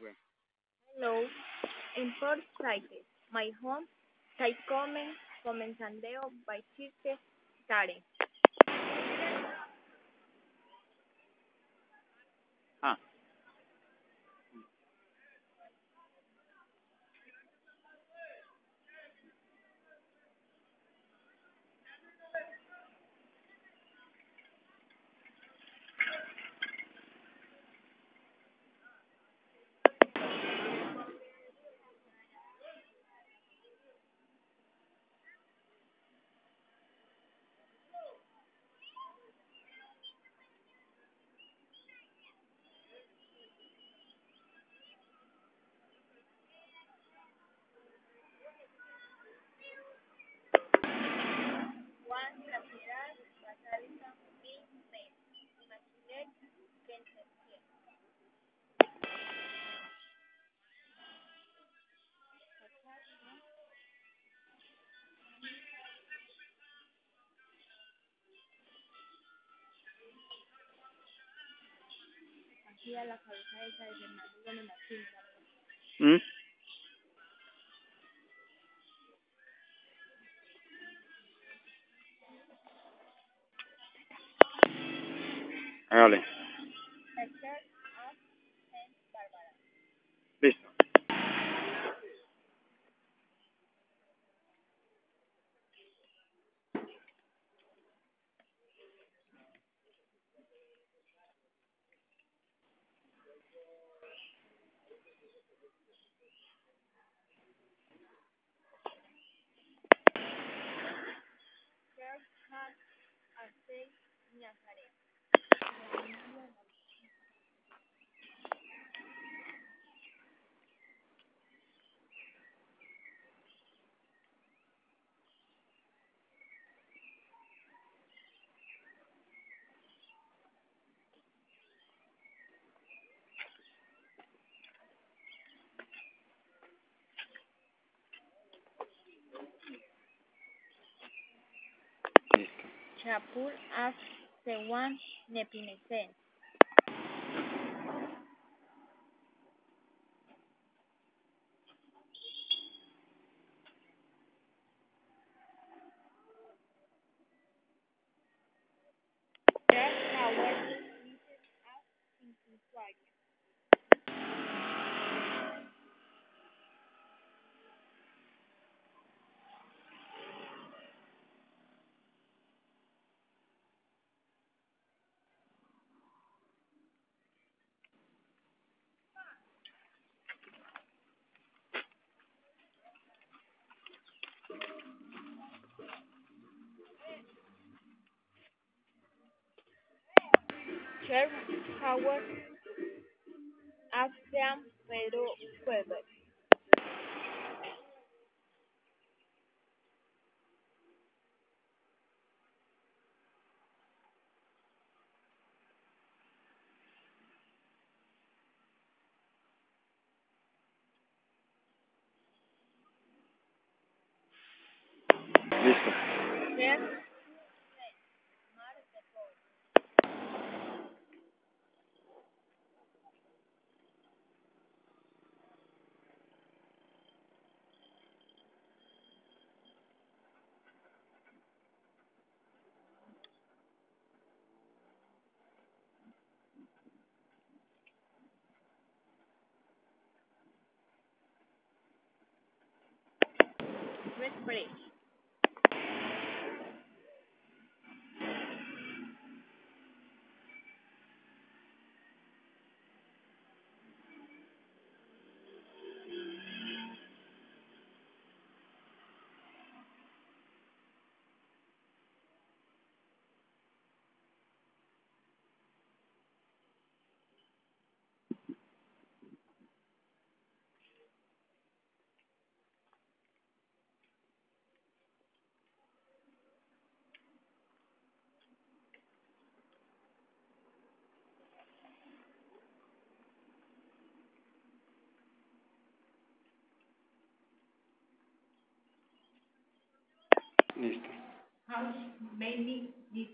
Hello, in Port Said, my home, side comenzando by Chiste, Karen. Ah, Juan Capital, Basalica, Min, Men, Maquinet, Kensetie. Aquí a la cabeza esa de Fernando Gómez Martín. ¿Mm? Hágale. Tercer, Ab, Sen, Bárbara. Listo. Third, Han, Arcey, Nazaret. Listo. Chapur, Af, Sewan, Nepinesen. Tres, Howard, Mrs. Af, Inquisuario. Cher, Howard, Afram, Pedro, Weber. Listo. Cher, Mar de Paul. Red Bridge. Listo. House, mainly this.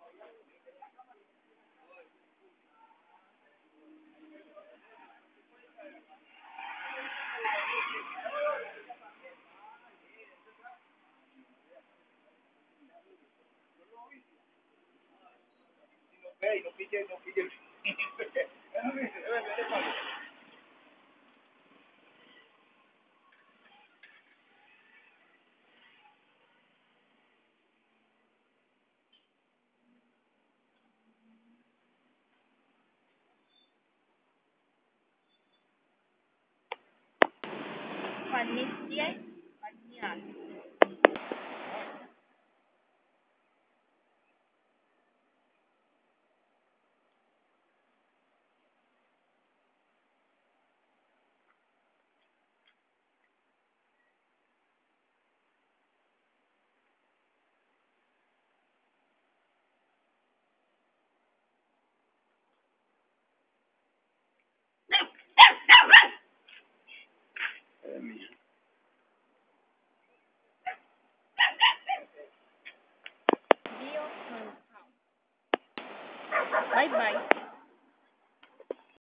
Panitia, pañal. Mija. Bio, bye bye.